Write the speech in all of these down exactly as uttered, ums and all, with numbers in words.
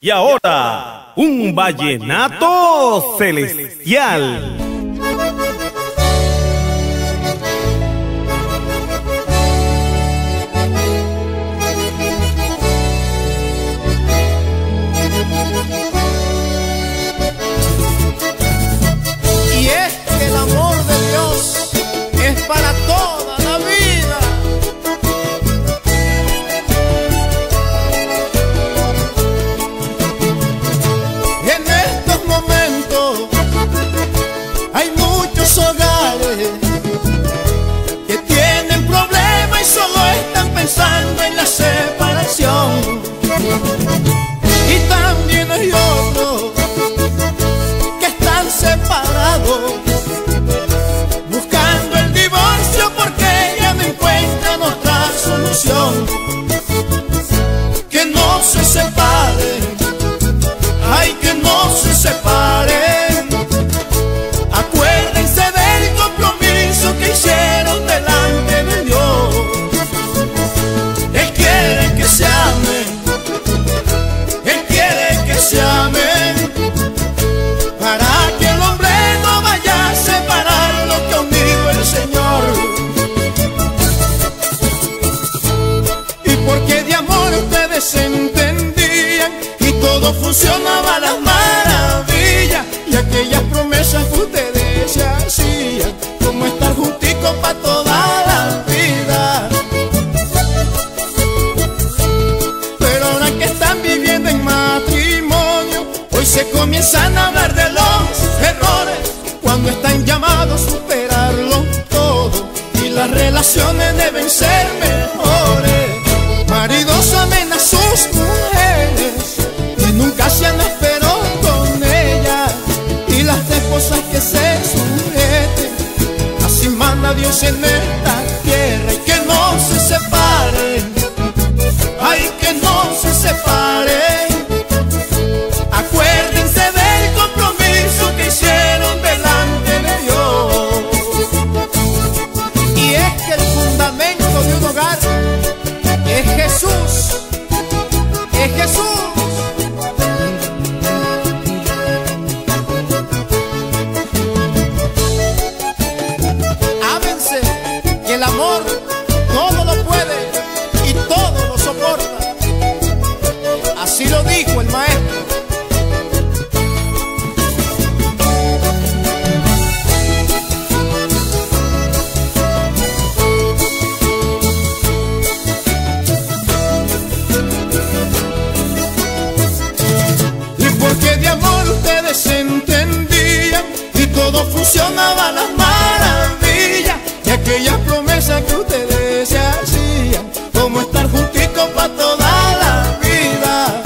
Y ahora, un vallenato celestial. Y es que el amor de Dios es para toda la vida. En estos momentos hay muchos hogares que tienen problemas y solo están pensando en la separación. Y también hay otros que están separados, buscando el divorcio porque ya no encuentran otra solución. Que no se separen, ay, que no se separen. Acuérdense del compromiso que hicieron delante de Dios. Él quiere que se amen, Él quiere que se amen, para que el hombre no vaya a separar lo que ha unido el Señor. Y porque de amor ustedes se entendían y todo funcionaba a las maravillas, y aquellas promesas que ustedes se hacían, como estar junticos para toda la vida. Pero ahora que están viviendo en matrimonio, hoy se comienzan a hablar de los errores, cuando están llamados a superarlo todo, y las relaciones deben ser mejores. Maridos amen a sus mujeres y nunca sean ásperos con ellas, y las esposas que se sujeten, así manda Dios en esta tierra. Y que no se separen, ay, que no se separen. Acuérdense del compromiso que hicieron delante de Dios. Y es que el fundamento de un hogar es Jesús, es Jesús. Ámense, que el amor todo lo puede y todo lo soporta. Así lo dijo el maestro. Y porque de amor ustedes se entendían y todo funcionaba a las maravillas, y aquellas promesas que ustedes se hacían, como estar junticos para toda la vida.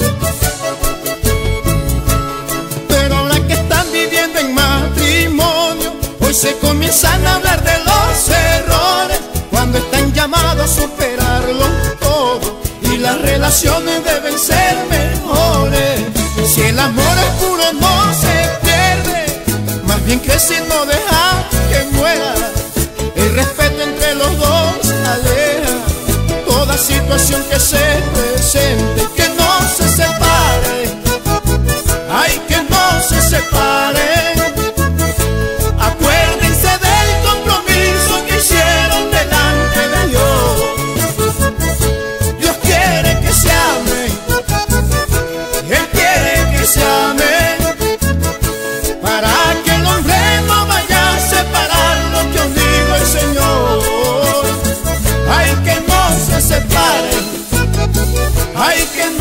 Pero ahora que están viviendo en matrimonio, hoy se comienzan a hablar de los errores, cuando están llamados a superarlo todo, y las relaciones deben ser mejores. Si el amor es puro no se pierde, más bien crece y no deja que muera. El respeto entre los dos aleja toda situación que se presente. Que no se separen, ay, que no se separen. Acuérdense del compromiso que hicieron delante de Dios. Dios quiere que se amen, Él quiere que se amen, para que el hombre no vaya a separar lo que ha unido el Señor. Ay, que no se separen, ay, que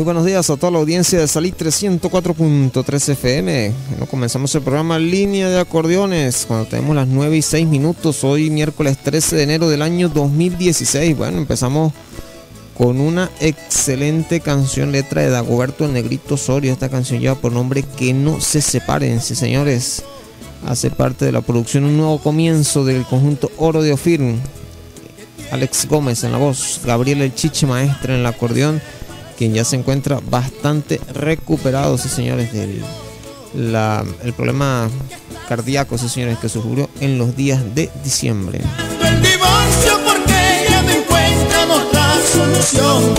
Muy buenos días a toda la audiencia de Salitre ciento cuatro punto tres F M. Bueno, comenzamos el programa Línea de Acordeones cuando tenemos las nueve y seis minutos. Hoy miércoles trece de enero del año dos mil dieciséis. Bueno, empezamos con una excelente canción, letra de Dagoberto el Negrito Osorio. Esta canción lleva por nombre Que no se separen, sí señores. Hace parte de la producción Un Nuevo Comienzo del conjunto Oro de Ofir. Alex Gómez en la voz, Gabriel El Chiche Maestre en el acordeón, quien ya se encuentra bastante recuperado, sí señores, del la, el problema cardíaco, sí señores, que sufrió en los días de diciembre. El divorcio porque ella no encuentra otra solución.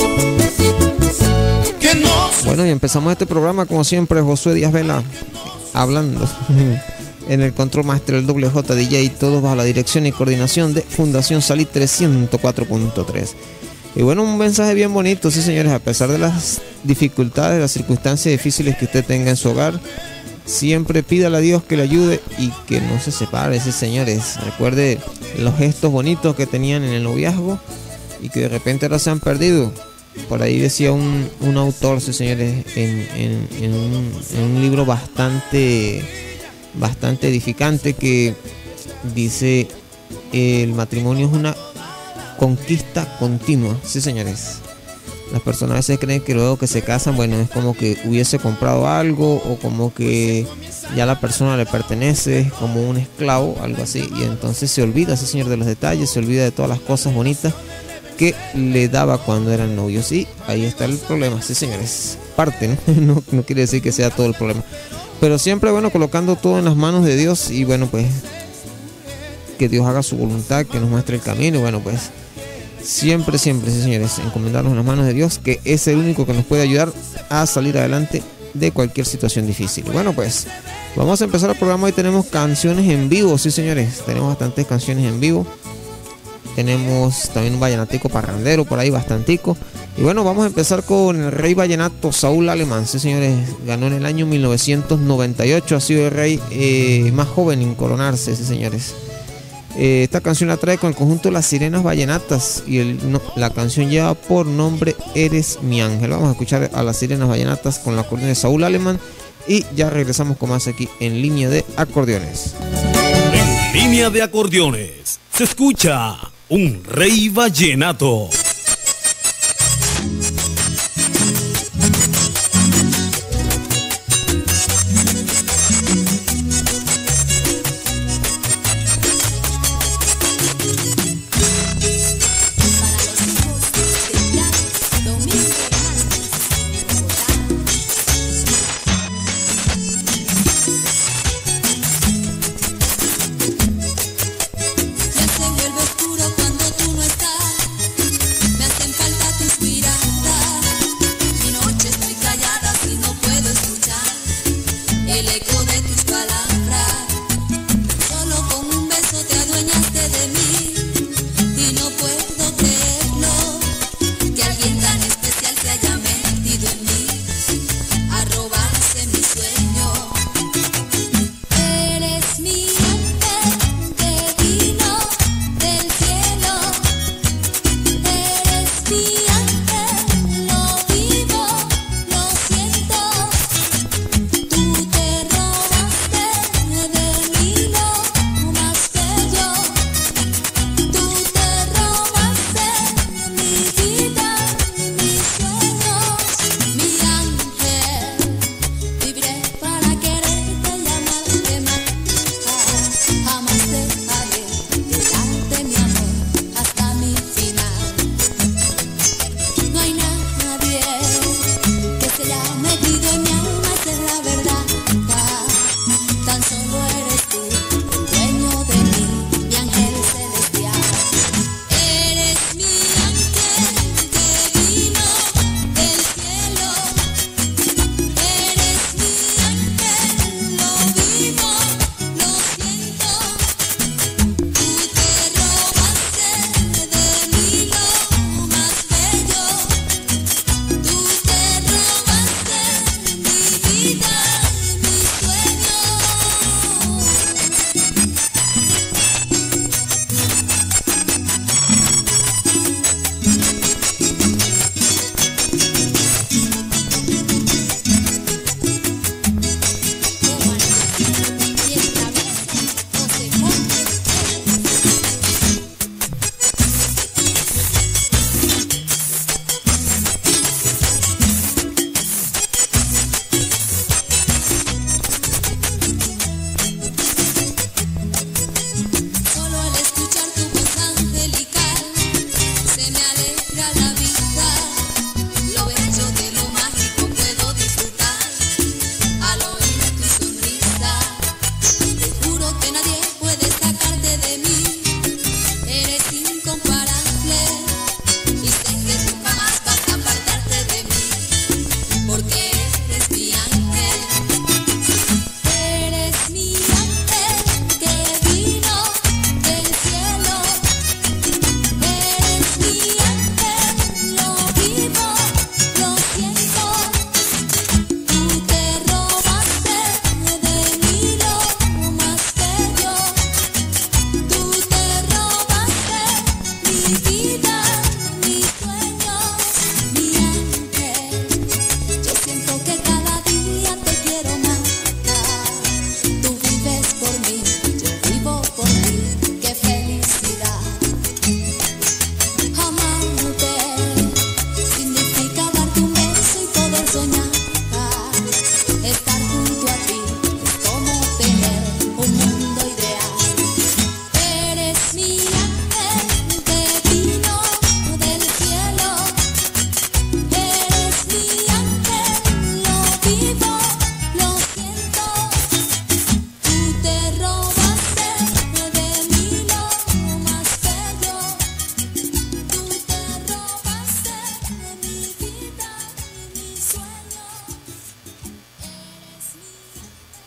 Que no... Bueno, y empezamos este programa como siempre, Josué Díaz Vela hablando. En el control master el doble J D J, todos bajo la dirección y coordinación de Fundación Salitre ciento cuatro punto tres. Y bueno, un mensaje bien bonito, sí señores, a pesar de las dificultades, las circunstancias difíciles que usted tenga en su hogar, siempre pídale a Dios que le ayude y que no se separe, sí señores. Recuerde los gestos bonitos que tenían en el noviazgo y que de repente ahora se han perdido. Por ahí decía un, un autor, sí señores, en, en, en, un, en un libro bastante, bastante edificante, que dice: el matrimonio es una conquista continua, sí señores. Las personas a veces creen que luego que se casan, bueno, es como que hubiese comprado algo, o como que ya la persona le pertenece, como un esclavo, algo así, y entonces se olvida, sí señor, de los detalles, se olvida de todas las cosas bonitas que le daba cuando eran novios. Y ahí está el problema, sí señores, parte, ¿no? no, no quiere decir que sea todo el problema, pero siempre, bueno, colocando todo en las manos de Dios, y bueno, pues que Dios haga su voluntad, que nos muestre el camino, y bueno, pues siempre, siempre, sí señores, encomendarnos en las manos de Dios, que es el único que nos puede ayudar a salir adelante de cualquier situación difícil. Bueno, pues vamos a empezar el programa. Hoy tenemos canciones en vivo, sí señores, tenemos bastantes canciones en vivo. Tenemos también un vallenatico parrandero por ahí, bastantico. Y bueno, vamos a empezar con el rey vallenato Saúl Alemán, sí señores, ganó en el año mil novecientos noventa y ocho, ha sido el rey eh, más joven en coronarse, sí señores. Eh, esta canción la trae con el conjunto Las Sirenas Vallenatas, y el, no, la canción lleva por nombre Eres mi ángel. Vamos a escuchar a Las Sirenas Vallenatas con la acordeón de Saúl Alemán y ya regresamos con más aquí en Línea de Acordeones. En Línea de Acordeones se escucha un rey vallenato. Se vuelve oscuro cuando tú no estás.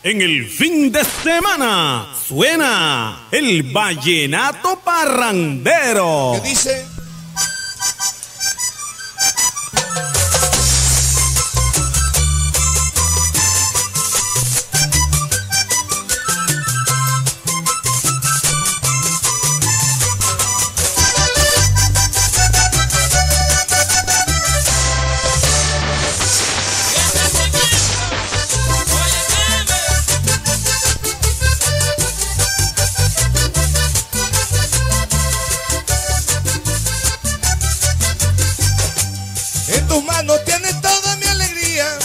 En el fin de semana suena el vallenato parrandero. ¿Qué dice? En tus manos tienes toda mi alegría.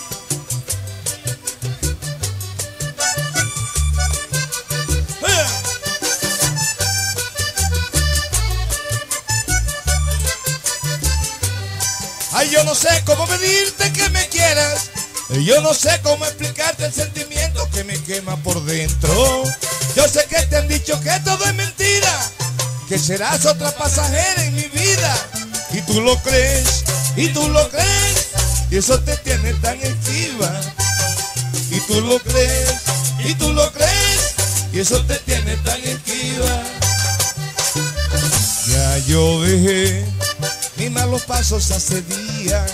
Ay, yo no sé cómo pedirte que me quieras. Yo no sé cómo explicarte el sentimiento que me quema por dentro. Yo sé que te han dicho que todo es mentira, que serás otra pasajera en mi vida. Y tú lo crees, y tú lo crees, y eso te tiene tan esquiva. Y tú lo crees, y tú lo crees, y eso te tiene tan esquiva. Ya yo dejé mis malos pasos hace días,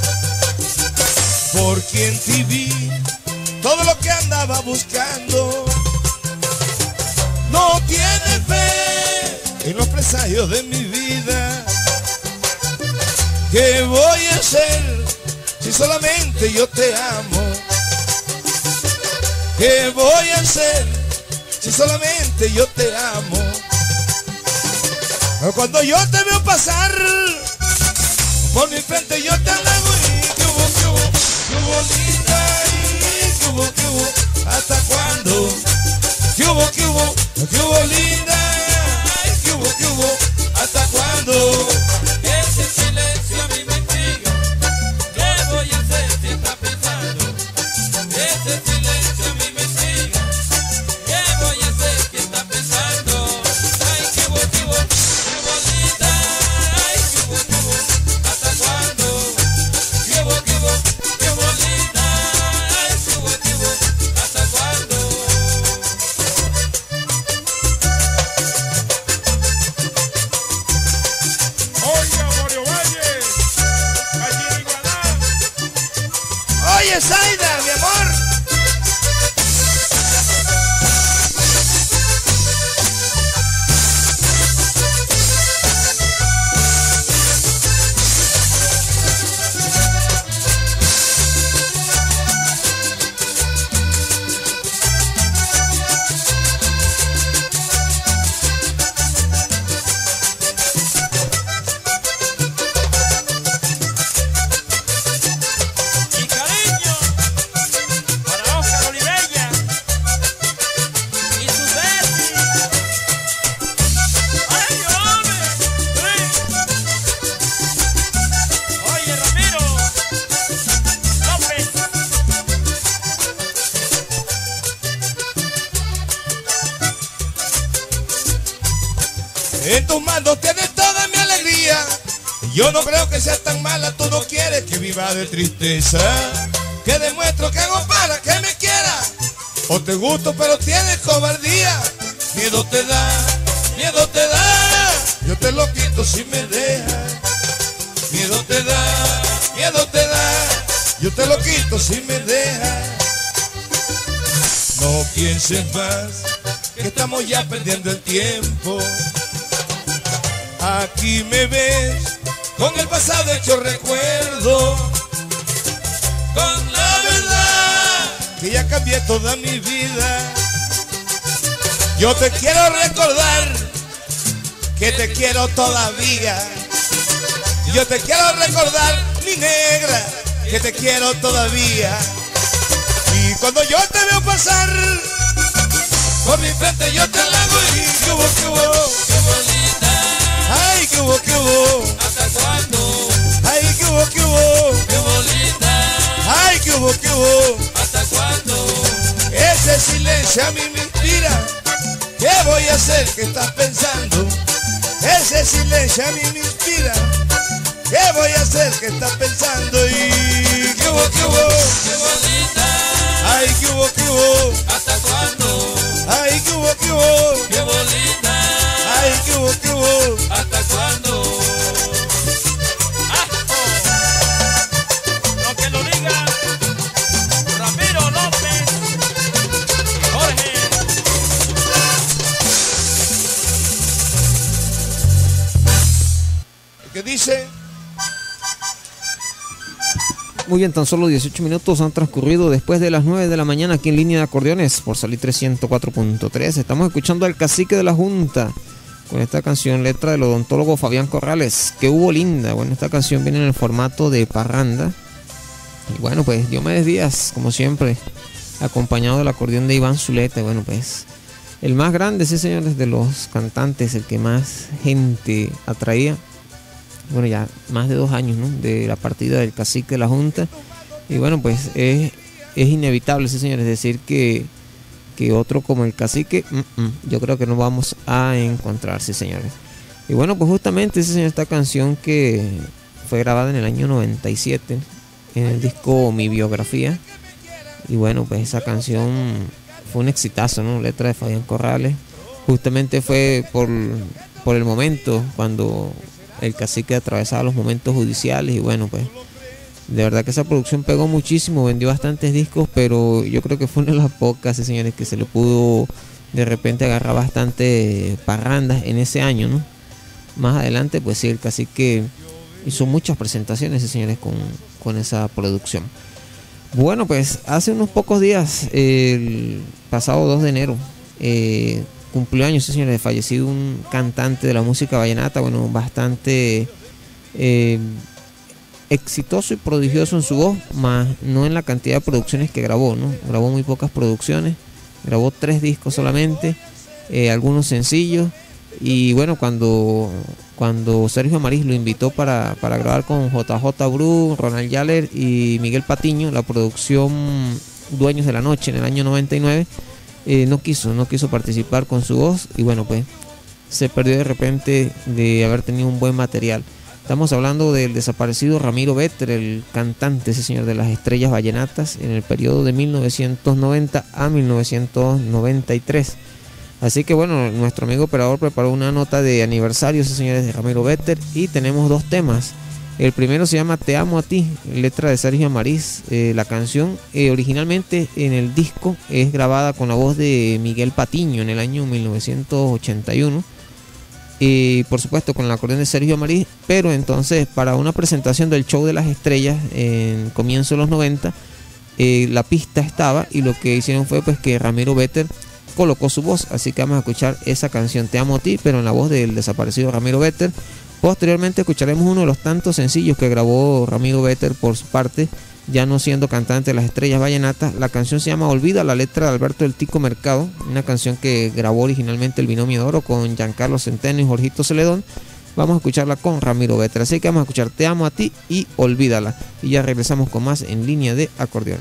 porque en ti vi todo lo que andaba buscando. No tienes fe en los presagios de mi vida. ¿Qué voy a hacer si solamente yo te amo? ¿Qué voy a hacer si solamente yo te amo? Cuando yo te veo pasar por mi frente, yo te alabo y que hubo, que hubo, que hubo linda y que hubo, que hubo, ¿hasta cuándo? Que hubo, que hubo, que hubo linda y que hubo, que hubo, ¿hasta cuándo? Ese silencio a mí me intriga. ¿Qué voy a hacer si está pensando? Ese silencio a mí me intriga. ¿Qué voy a hacer si está pensando? Ay, qué hubo, qué hubo, qué bonita. Ay, qué hubo, qué hubo, ¿hasta cuándo? Qué hubo, qué hubo, qué bonita. Ay, qué hubo, qué hubo, ¿hasta cuándo? Oiga, Mario Valle, allí en Iguaná. Oye, Zaida, mi amor. Y cariño para Oscar Olivella y su Betty. ¡Ay, hombre! Oye, Ramiro López. En tus manos tienes toda mi alegría. Yo no creo que seas tan mala, tú no quieres que viva de tristeza. Que demuestro que hago para que me quieras. O te gusto pero tienes cobardía. Miedo te da, miedo te da. Yo te lo quito si me dejas. Miedo te da, miedo te da. Yo te lo quito si me dejas. No pienses más, que estamos ya perdiendo el tiempo. Aquí me ves con el pasado hecho recuerdo, con la verdad que ya cambié toda mi vida. Yo te quiero recordar que te quiero todavía. Yo te quiero recordar, mi negra, que te quiero todavía. Y cuando yo te veo pasar por mi frente, yo te alabo y que hubo, que hubo, ¡Qué bonita! ay, que hubo, que hubo, ¿Hasta cuándo? ay, que hubo, que hubo, ¡Qué bonita! ay, que hubo, que hubo. ¿Hasta cuándo? Ese silencio a mí me inspira. ¿Qué voy a hacer? ¿Qué estás pensando? Ese silencio a mí me inspira. ¿Qué voy a hacer? ¿Qué estás pensando? Y que hubo, que hubo, ¡Qué bonita! ay, que hubo, que hubo. Muy bien, tan solo dieciocho minutos han transcurrido después de las nueve de la mañana aquí en Línea de Acordeones por Salitre ciento cuatro punto tres. Estamos escuchando al Cacique de la Junta con esta canción, letra del odontólogo Fabián Corrales. Que hubo linda. Bueno, esta canción viene en el formato de parranda. Y bueno, pues Diomedes Díaz, como siempre, acompañado del acordeón de Iván Zuleta. Bueno, pues el más grande, sí señores, de los cantantes, el que más gente atraía. Bueno, ya más de dos años, ¿no?, de la partida del Cacique de la Junta. Y bueno, pues es, es inevitable, sí señores, decir que, que otro como el Cacique, mm, mm, yo creo que no vamos a encontrar, sí señores. Y bueno, pues justamente, sí señor, esta canción que fue grabada en el año noventa y siete en el disco Mi Biografía. Y bueno, pues esa canción fue un exitazo, ¿no? Letra de Fabián Corrales. Justamente fue por, por el momento cuando el Cacique atravesaba los momentos judiciales. Y bueno, pues de verdad que esa producción pegó muchísimo, vendió bastantes discos, pero yo creo que fue una de las pocas, sí, señores, que se le pudo de repente agarrar bastante parrandas en ese año, ¿no? Más adelante, pues sí, el Cacique hizo muchas presentaciones, sí, señores, con, con esa producción. Bueno, pues hace unos pocos días, el pasado dos de enero, eh, cumplió años, sí, señores, fallecido un cantante de la música vallenata, bueno, bastante eh, exitoso y prodigioso en su voz, más no en la cantidad de producciones que grabó, ¿no? Grabó muy pocas producciones, grabó tres discos solamente, eh, algunos sencillos. Y bueno, cuando, cuando Sergio Amariz lo invitó para, para grabar con J J Bru, Ronald Yaller y Miguel Patiño, la producción Dueños de la Noche en el año noventa y nueve, Eh, no quiso, no quiso participar con su voz. Y bueno, pues se perdió de repente de haber tenido un buen material. Estamos hablando del desaparecido Ramiro Vetter, el cantante, ese señor, de las Estrellas Vallenatas en el periodo de mil novecientos noventa a mil novecientos noventa y tres. Así que bueno, nuestro amigo operador preparó una nota de aniversario, ese señor, de Ramiro Vetter, y tenemos dos temas. El primero se llama Te Amo a Ti, letra de Sergio Amariz. Eh, la canción eh, originalmente en el disco es grabada con la voz de Miguel Patiño en el año mil novecientos ochenta y uno. Y por supuesto con el acordeón de Sergio Amariz, pero entonces para una presentación del Show de las Estrellas en comienzo de los noventa, eh, la pista estaba, y lo que hicieron fue pues que Ramiro Vetter colocó su voz. Así que vamos a escuchar esa canción, Te Amo a Ti, pero en la voz del desaparecido Ramiro Vetter. Posteriormente escucharemos uno de los tantos sencillos que grabó Ramiro Vetter por su parte, ya no siendo cantante de las Estrellas Vallenatas. La canción se llama Olvida, la letra de Alberto El Tico Mercado, una canción que grabó originalmente el Binomio de Oro con Giancarlo Centeno y Jorgito Celedón. Vamos a escucharla con Ramiro Vetter, así que vamos a escuchar Te Amo a Ti y Olvídala, y ya regresamos con más en Línea de Acordeones.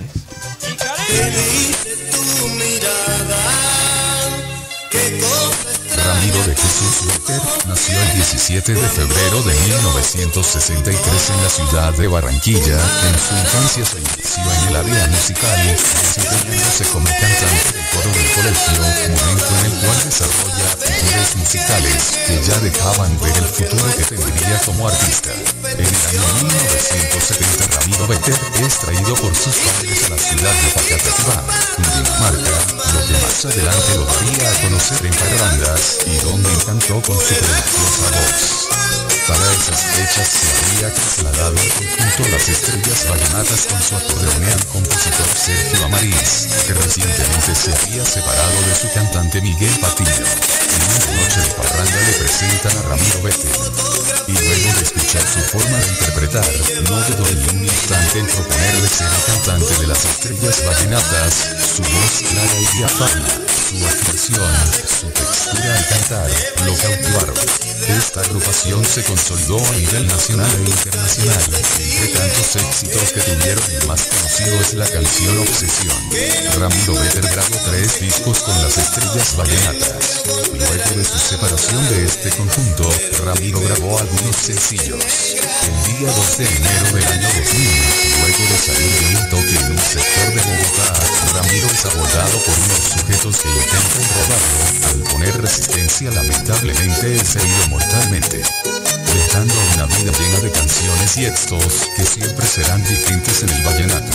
Ramiro de Jesús Vetter nació el diecisiete de febrero de mil novecientos sesenta y tres en la ciudad de Barranquilla. En su infancia se inició en el área musical, desempeñándose como cantante del coro del colegio, momento en el cual desarrolla actitudes musicales que ya dejaban ver el futuro que tendría como artista. En el año mil novecientos setenta, Ramiro Vetter es traído por sus padres a la ciudad de Facatativá, Cundinamarca, lo que más adelante lo daría a conocer en Pararandas, y donde encantó con su prodigiosa voz. Para esas fechas se había trasladado al conjunto Las Estrellas Vallenatas con su acordeonean compositor Sergio Amariz, que recientemente se había separado de su cantante Miguel Patiño. En una noche de parranda le presentan a Ramiro Vetter, y luego de escuchar su forma de interpretar, no dudó ni un instante en proponerle ser el cantante de Las Estrellas Vallenatas. Su voz clara y diafana, su afinación, su textura al cantar, lo cautivaron. Esta agrupación se consolidó a nivel nacional e internacional. Entre tantos éxitos que tuvieron, el más conocido es la canción Obsesión. Ramiro Vetter grabó tres discos con Las Estrellas Vallenatas. Luego de su separación de este conjunto, Ramiro grabó algunos sencillos. El día dos de enero del año dos mil, luego de salir de un toque en un sector de Bogotá, Ramiro es abordado por unos sujetos que intentan robarlo. Al poner resistencia, lamentablemente es herido mortalmente, dejando una vida llena de canciones y éxitos que siempre serán vigentes en el vallenato.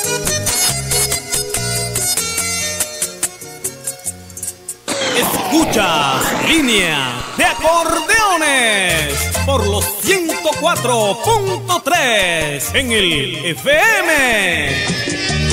Escucha Escuchas Línea de Acordeones por los ciento cuatro punto tres en el F M.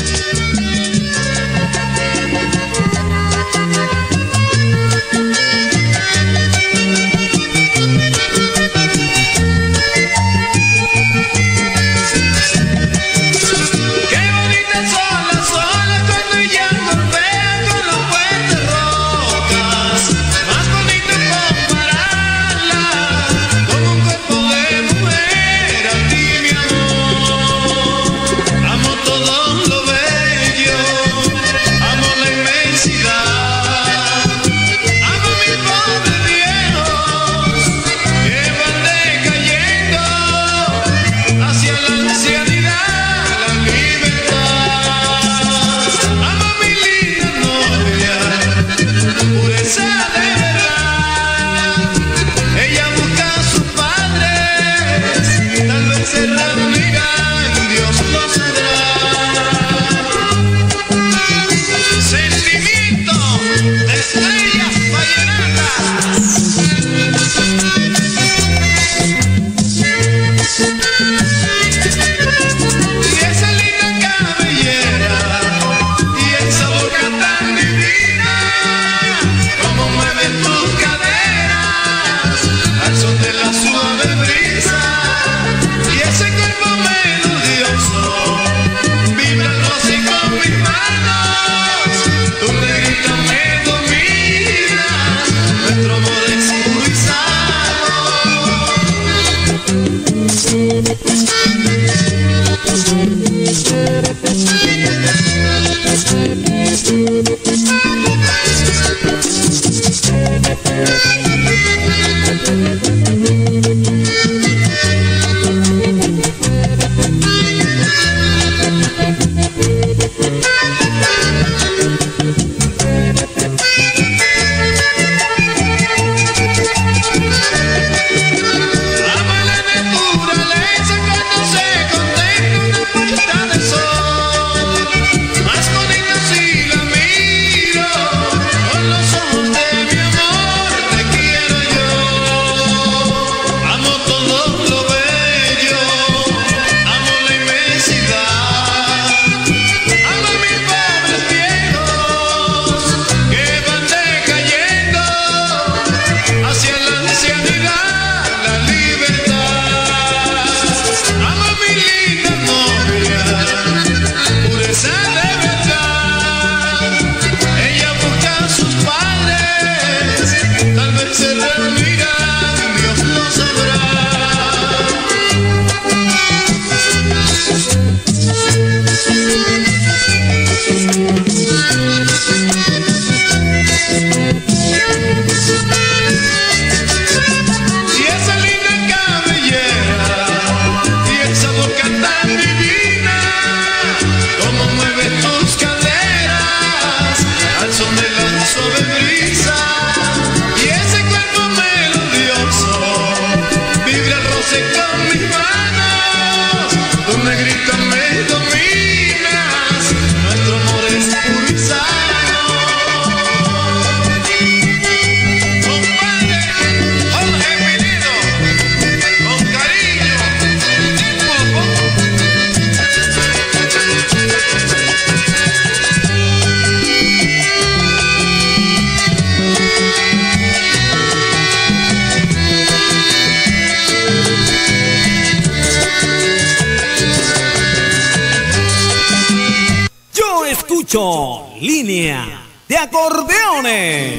Línea de Acordeones.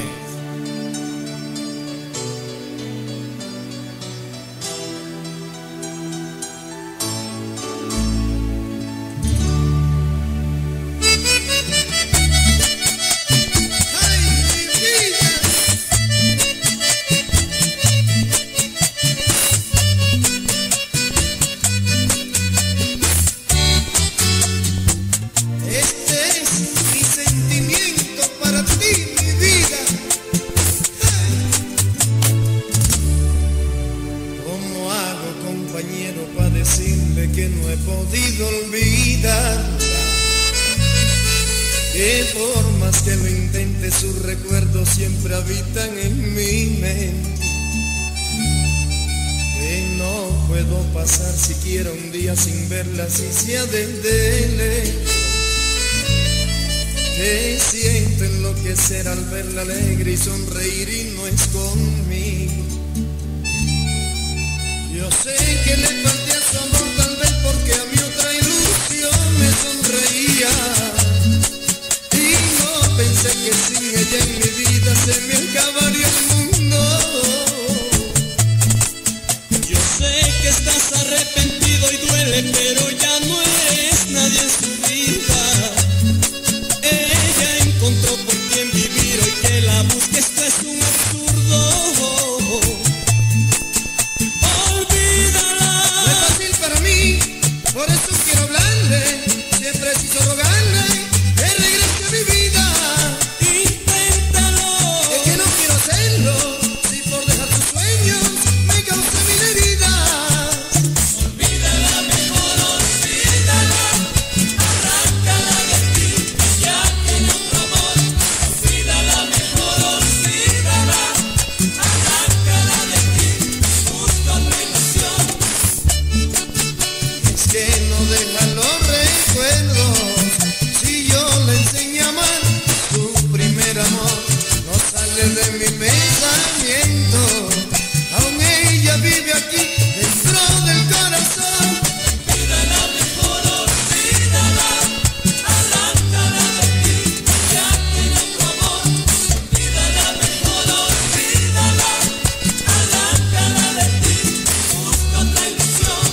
Que no he podido olvidarla, qué forma más que lo intente, sus recuerdos siempre habitan en mi mente. Que no puedo pasar siquiera un día sin verla, si sea desde lejos. Que siento enloquecer al verla alegre y sonreír y no es conmigo. Yo sé que le falté a su amor, tal vez porque a mi otra ilusión me sonreía. Y no pensé que sin ella en mi vida se me acabaría el mundo. Yo sé que estás arrepentido y duele, pero ya no eres nadie en su vida. Ella encontró por quien vivir, hoy que la busque esto es un absurdo. Olvídala. No es fácil para mí, por eso quiero hablarle. Siempre preciso rogarle que regrese a mi vida. Inténtalo. Es que no quiero hacerlo, si por dejar tus sueños me causa mil heridas. Olvídala, mejor olvídala. Arráncala de ti, ya tiene otro amor. Olvídala, mejor olvídala. Arráncala de ti, busca otra ilusión. Es que no deja los recuerdos. Si yo le enseño a amar, su primer amor no sale de mi pensamiento. Aún ella vive aquí dentro del corazón. Olvídala, mejor olvídala. Arráncala de ti, ya tiene otro amor. Olvídala, mejor olvídala. Arráncala de ti, busca otra ilusión.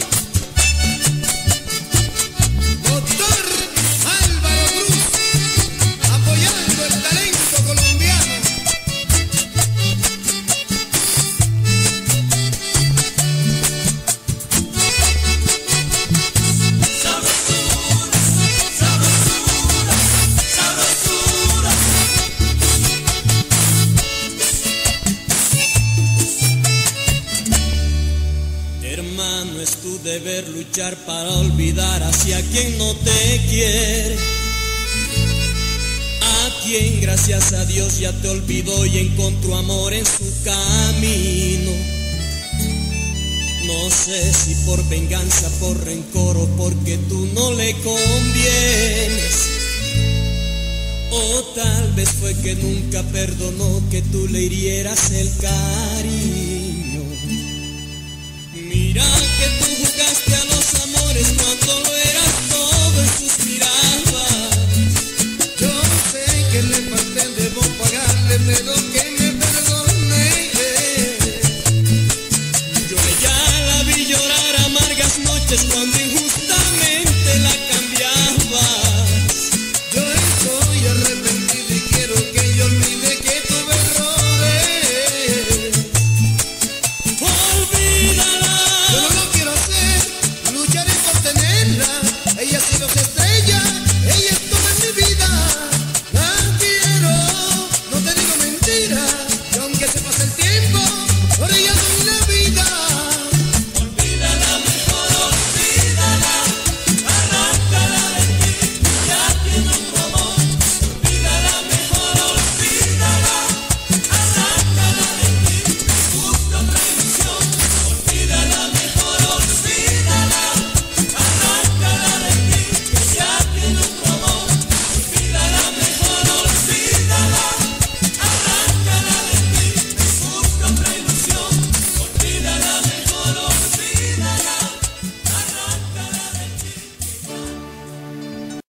Doctor Álvaro Cruz, apoyando el talento colombiano. Sabrosura, sabrosura, sabrosura. Hermano, es tu deber luchar para olvidar hacia quien no te quiere, a quien gracias a Dios ya te olvidó y encontró amor en su camino. No sé si por venganza, por rencor o porque tú no le convienes, o tal vez fue que nunca perdonó que tú le hirieras el cariño. Mira que tú jugaste a los amores cuando lo